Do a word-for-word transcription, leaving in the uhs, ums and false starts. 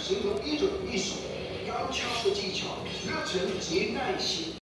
形容一种一手高超的技巧、热忱及耐心。